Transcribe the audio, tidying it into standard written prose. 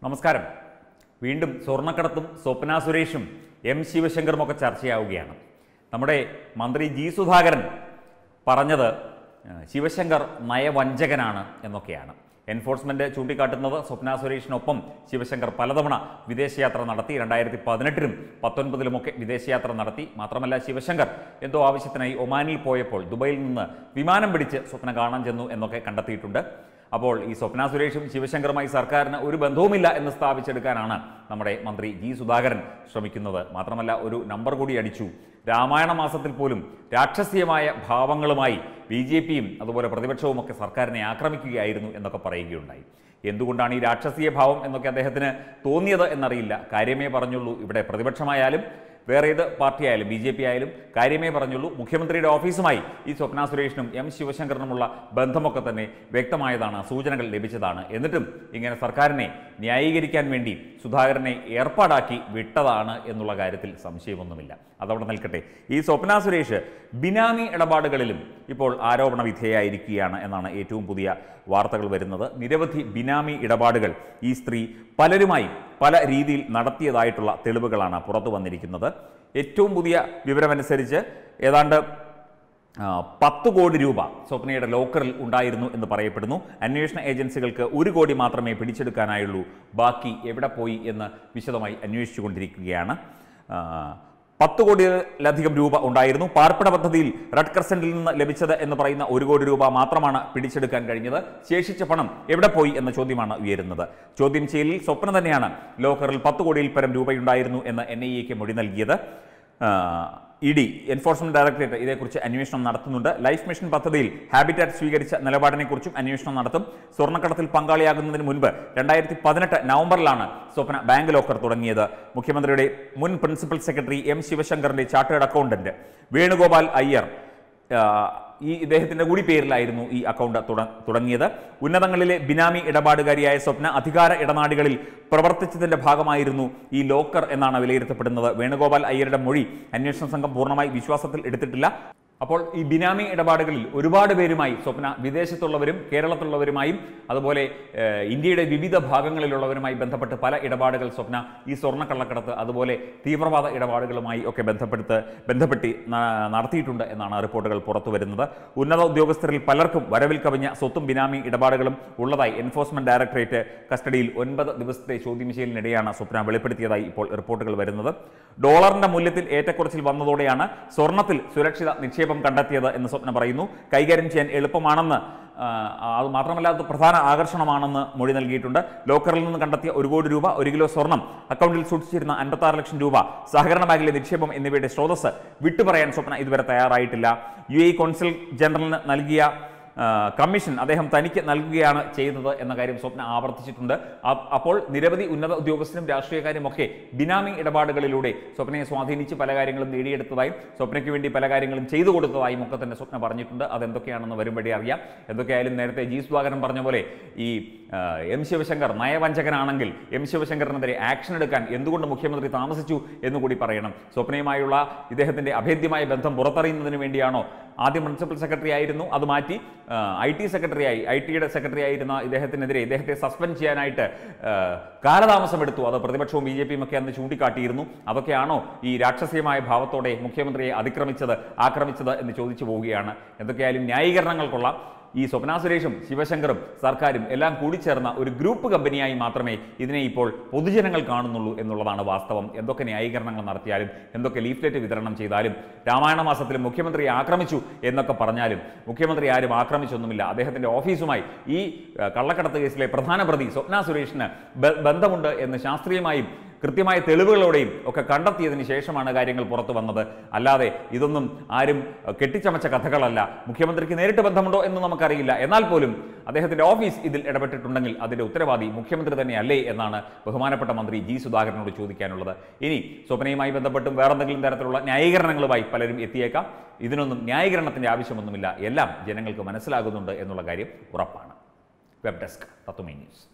നമസ്കാരം. വീണ്ടും സ്വർണ്ണക്കടത്തും സ്വപ്ന സുരേഷും എം ശിവശങ്കറുമൊക്കെ ചർച്ചയാവുകയാണ്. നമ്മുടെ മന്ത്രി ജി സുധാകരൻ പറഞ്ഞത് ശിവശങ്കർ നയവഞ്ചകനാണ് എന്നൊക്കെയാണ്. എൻഫോഴ്സ്മെന്റ് ചൂണ്ടിക്കാട്ടുന്നത് സ്വപ്ന സുരേഷിനൊപ്പം ശിവശങ്കർ പലതവണ വിദേശയാത്ര നടത്തി. 2018-ലും 2019-ലുമൊക്കെ വിദേശയാത്ര നടത്തി. മാത്രമല്ല, ശിവശങ്കർ എന്തോ ആവശ്യത്തിനായി ഒമാനിൽ പോയപ്പോൾ ദുബൈയിൽ നിന്ന് വിമാനം പിടിച്ച് സ്വപ്ന കാണാൻ ചെന്നു എന്നൊക്കെ കണ്ടെത്തിയിട്ടുണ്ട്. അപ്പോൾ ഈ സ്വപ്ന സുരേഷും ശിവശങ്കറുമായി സർക്കാരിന് ഒരു ബന്ധവുമില്ല എന്ന് സ്ഥാപിച്ചെടുക്കാനാണ് നമ്മുടെ മന്ത്രി ജി സുധാകരൻ ശ്രമിക്കുന്നത്. മാത്രമല്ല, ഒരു നമ്പർ കൂടി അടിച്ചു. രാമായണ മാസത്തിൽ പോലും രാക്ഷസീയമായ ഭാവങ്ങളുമായി BJPയും അതുപോലെ പ്രതിപക്ഷവും ഒക്കെ സർക്കാരിനെ ആക്രമിക്കുകയായിരുന്നു എന്നൊക്കെ പറയുകയുണ്ടായി. എന്തുകൊണ്ടാണ് ഈ രാക്ഷസീയ ഭാവം എന്നൊക്കെ അദ്ദേഹത്തിന് തോന്നിയത് എന്നറിയില്ല. കാര്യമേ പറഞ്ഞുള്ളൂ. ഇവിടെ പ്രതിപക്ഷമായാലും വേറെ ഏത് പാർട്ടിയായാലും BJP ആയാലും കാര്യമേ പറഞ്ഞുള്ളൂ. മുഖ്യമന്ത്രിയുടെ ഓഫീസുമായി ഈ സ്വപ്ന സുരേഷിനും എം ശിവശങ്കറിനുമുള്ള ബന്ധമൊക്കെ തന്നെ വ്യക്തമായതാണ്, സൂചനകൾ ലഭിച്ചതാണ്. എന്നിട്ടും ഇങ്ങനെ സർക്കാരിനെ ന്യായീകരിക്കാൻ വേണ്ടി സുധാകരനെ ഏർപ്പാടാക്കി വിട്ടതാണ് എന്നുള്ള കാര്യത്തിൽ സംശയമൊന്നുമില്ല. അതവിടെ നിൽക്കട്ടെ. ഈ സ്വപ്ന സുരേഷ് ബിനാമി ഇടപാടുകളിലും ഇപ്പോൾ ആരോപണ വിധേയായിരിക്കുകയാണ് എന്നാണ് ഏറ്റവും പുതിയ വാർത്തകൾ വരുന്നത്. നിരവധി ബിനാമി ഇടപാടുകൾ ഈ സ്ത്രീ പലരുമായി പല രീതിയിൽ നടത്തിയതായിട്ടുള്ള തെളിവുകളാണ് പുറത്തു വന്നിരിക്കുന്നത്. ഏറ്റവും പുതിയ വിവരമനുസരിച്ച് ഏതാണ്ട് 10 കോടി രൂപ സ്വപ്നയുടെ ലോക്കറിൽ ഉണ്ടായിരുന്നു എന്ന് പറയപ്പെടുന്നു. അന്വേഷണ ഏജൻസികൾക്ക് 1 കോടി മാത്രമേ പിടിച്ചെടുക്കാനായുള്ളൂ. ബാക്കി എവിടെ പോയി എന്ന് വിശദമായി അന്വേഷിച്ചുകൊണ്ടിരിക്കുകയാണ്. 10 കോടിയിലധികം രൂപ ഉണ്ടായിരുന്നു. പാർപ്പിട പദ്ധതിയിൽ റെഡ് ക്രസന്റിൽ നിന്ന് ലഭിച്ചത് എന്ന് പറയുന്ന 1 കോടി രൂപ മാത്രമാണ് പിടിച്ചെടുക്കാൻ കഴിഞ്ഞത്. ശേഷിച്ച പണം എവിടെ പോയി എന്ന ചോദ്യമാണ് ഉയരുന്നത്. ചോദ്യം ചെയ്യലിൽ സ്വപ്ന തന്നെയാണ് ലോക്കറിൽ 10 കോടിയിൽ പരം രൂപയുണ്ടായിരുന്നു എന്ന് NIAക്ക് മൊഴി നൽകിയത്. ED എൻഫോഴ്സ്മെന്റ് ഡയറക്ടറേറ്റ് ഇതേക്കുറിച്ച് അന്വേഷണം നടത്തുന്നുണ്ട്. ലൈഫ് മിഷൻ പദ്ധതിയിൽ ഹാബിറ്റാറ്റ് സ്വീകരിച്ച നിലപാടിനെക്കുറിച്ചും അന്വേഷണം നടത്തും. സ്വർണ്ണക്കടത്തിൽ പങ്കാളിയാകുന്നതിന് മുൻപ് 2018 നവംബറിലാണ് സ്വപ്ന ബാങ്ക് ലോക്കർ തുടങ്ങിയത്. മുഖ്യമന്ത്രിയുടെ മുൻ പ്രിൻസിപ്പൽ സെക്രട്ടറി എം ശിവശങ്കറിന്റെ ചാർട്ടേഡ് അക്കൗണ്ടന്റ് വേണുഗോപാൽ അയ്യർ ഇദ്ദേഹത്തിന്റെ കൂടി പേരിലായിരുന്നു ഈ അക്കൗണ്ട് തുടങ്ങിയത്. ഉന്നതങ്ങളിലെ ബിനാമി ഇടപാടുകാരിയായ സ്വപ്ന അധികാര ഇടനാടികളിൽ പ്രവർത്തിച്ചതിന്റെ ഭാഗമായിരുന്നു ഈ ലോക്കർ എന്നാണ് വിലയിരുത്തപ്പെടുന്നത്. വേണുഗോപാൽ അയ്യരുടെ മൊഴി അന്വേഷണ സംഘം പൂർണ്ണമായി വിശ്വാസത്തിൽ എടുത്തിട്ടില്ല. അപ്പോൾ ഈ ബിനാമി ഇടപാടുകളിൽ ഒരുപാട് പേരുമായി സ്വപ്ന വിദേശത്തുള്ളവരും കേരളത്തിലുള്ളവരുമായും അതുപോലെ ഇന്ത്യയുടെ വിവിധ ഭാഗങ്ങളിലുള്ളവരുമായി ബന്ധപ്പെട്ട് പല ഇടപാടുകൾ സ്വപ്ന ഈ സ്വർണ്ണക്കള്ളക്കടത്ത് അതുപോലെ തീവ്രവാദ ഇടപാടുകളുമായി ഒക്കെ ബന്ധപ്പെട്ട് നടത്തിയിട്ടുണ്ട് എന്നാണ് റിപ്പോർട്ടുകൾ പുറത്തു വരുന്നത്. ഉന്നത ഉദ്യോഗസ്ഥരിൽ പലർക്കും വരവിൽ കവിഞ്ഞ സ്വത്തും ബിനാമി ഇടപാടുകളും ഉള്ളതായി എൻഫോഴ്സ്മെന്റ് ഡയറക്ടറേറ്റ് കസ്റ്റഡിയിൽ 9 ദിവസത്തെ ചോദ്യം ചെയ്യലിനിടെയാണ് സ്വപ്ന വെളിപ്പെടുത്തിയതായി ഇപ്പോൾ റിപ്പോർട്ടുകൾ വരുന്നത്. ഡോളറിന്റെ മൂല്യത്തിൽ ഏറ്റക്കുറച്ചിൽ വന്നതോടെയാണ് സ്വർണ്ണത്തിൽ സുരക്ഷിത നിക്ഷേപം കണ്ടെത്തിയത് എന്ന് സ്വപ്ന പറയുന്നു. കൈകാര്യം ചെയ്യാൻ എളുപ്പമാണെന്ന്, അത് മാത്രമല്ല അത് പ്രധാന ആകർഷണമാണെന്ന് മൊഴി നൽകിയിട്ടുണ്ട്. ലോക്കറിൽ നിന്ന് കണ്ടെത്തിയ 1 കോടി രൂപ, 1 കിലോ സ്വർണം, അക്കൗണ്ടിൽ സൂക്ഷിച്ചിരുന്ന 56 ലക്ഷം രൂപ, സഹകരണ ബാങ്കിലെ നിക്ഷേപം എന്നിവയുടെ സ്രോതസ് വിട്ടുപറയാൻ സ്വപ്ന ഇതുവരെ തയ്യാറായിട്ടില്ല. UAE കോൺസുൽ ജനറലിന് നൽകിയ കമ്മീഷൻ അദ്ദേഹം തനിക്ക് നൽകുകയാണ് ചെയ്തത് എന്ന കാര്യം സ്വപ്ന ആവർത്തിച്ചിട്ടുണ്ട്. അപ്പോൾ നിരവധി ഉന്നത ഉദ്യോഗസ്ഥരും രാഷ്ട്രീയക്കാരും ഒക്കെ ബിനാമി ഇടപാടുകളിലൂടെ സ്വപ്നയെ സ്വാധീനിച്ച് പല കാര്യങ്ങളും നേടിയെടുത്തതായും സ്വപ്നയ്ക്ക് വേണ്ടി പല കാര്യങ്ങളും ചെയ്തു കൊടുത്തതായും ഒക്കെ തന്നെ സ്വപ്ന പറഞ്ഞിട്ടുണ്ട്. അതെന്തൊക്കെയാണെന്ന് വരുംപടി അറിയാം. എന്തൊക്കെയായാലും നേരത്തെ ജി സുധാകരൻ പറഞ്ഞ പോലെ ഈ എം ശിവശങ്കർ നയവഞ്ചകനാണെങ്കിൽ എം ശിവശങ്കറിനെതിരെ ആക്ഷൻ എടുക്കാൻ എന്തുകൊണ്ട് മുഖ്യമന്ത്രി താമസിച്ചു എന്നുകൂടി പറയണം. സ്വപ്നയുമായുള്ള ഇദ്ദേഹത്തിന്റെ അഭേദ്യമായ ബന്ധം പുറത്തറിയുന്നതിന് വേണ്ടിയാണോ? ആദ്യം പ്രിൻസിപ്പൽ സെക്രട്ടറി ആയിരുന്നു, അത് മാറ്റി IT യുടെ സെക്രട്ടറി ആയിരുന്ന ഇദ്ദേഹത്തെ സസ്പെൻഡ് ചെയ്യാനായിട്ട് കാലതാമസം എടുത്തു. അത് പ്രതിപക്ഷവും BJPയും ഒക്കെ അന്ന് ചൂണ്ടിക്കാട്ടിയിരുന്നു. അതൊക്കെയാണോ ഈ രാക്ഷസീയമായ ഭാവത്തോടെ മുഖ്യമന്ത്രിയെ ആക്രമിച്ചത് എന്ന് ചോദിച്ചു പോവുകയാണ്. എന്തൊക്കെയായാലും ന്യായീകരണങ്ങൾ കൊള്ളാം. ഈ സ്വപ്ന സുരേഷും ശിവശങ്കറും സർക്കാരും എല്ലാം കൂടിച്ചേർന്ന ഒരു ഗ്രൂപ്പ് കമ്പനിയായി മാത്രമേ ഇതിനെ ഇപ്പോൾ പൊതുജനങ്ങൾ കാണുന്നുള്ളൂ എന്നുള്ളതാണ് വാസ്തവം. എന്തൊക്കെ ന്യായീകരണങ്ങൾ നടത്തിയാലും എന്തൊക്കെ ലീഫ്ലെറ്റ് വിതരണം ചെയ്താലും രാമായണ മാസത്തിലും മുഖ്യമന്ത്രിയെ ആക്രമിച്ചു എന്നൊക്കെ പറഞ്ഞാലും മുഖ്യമന്ത്രി ആരും ആക്രമിച്ചൊന്നുമില്ല. അദ്ദേഹത്തിന്റെ ഓഫീസുമായി ഈ കള്ളക്കടത്ത് കേസിലെ പ്രധാന പ്രതി സ്വപ്ന സുരേഷിന് ബന്ധമുണ്ട് എന്ന് ശാസ്ത്രീയമായും കൃത്യമായ തെളിവുകളോടെയും ഒക്കെ കണ്ടെത്തിയതിന് ശേഷമാണ് കാര്യങ്ങൾ പുറത്തു വന്നത്. അല്ലാതെ ഇതൊന്നും ആരും കെട്ടിച്ചമച്ച കഥകളല്ല. മുഖ്യമന്ത്രിക്ക് നേരിട്ട് ബന്ധമുണ്ടോ എന്ന് നമുക്കറിയില്ല. എന്നാൽ പോലും അദ്ദേഹത്തിന്റെ ഓഫീസ് ഇതിൽ ഇടപെട്ടിട്ടുണ്ടെങ്കിൽ അതിന്റെ ഉത്തരവാദി മുഖ്യമന്ത്രി തന്നെയല്ലേ എന്നാണ് ബഹുമാനപ്പെട്ട മന്ത്രി ജി സുധാകരനോട് ചോദിക്കാനുള്ളത്. ഇനി സ്വപ്നയുമായി ബന്ധപ്പെട്ടും വേറെന്തെങ്കിലും തരത്തിലുള്ള ന്യായീകരണങ്ങളുമായി പലരും എത്തിയേക്കാം. ഇതിനൊന്നും ന്യായീകരണത്തിന്റെ ആവശ്യമൊന്നുമില്ല. എല്ലാം ജനങ്ങൾക്ക് മനസ്സിലാകുന്നുണ്ട് എന്നുള്ള കാര്യം ഉറപ്പാണ്. Web desk Tatwamayi news.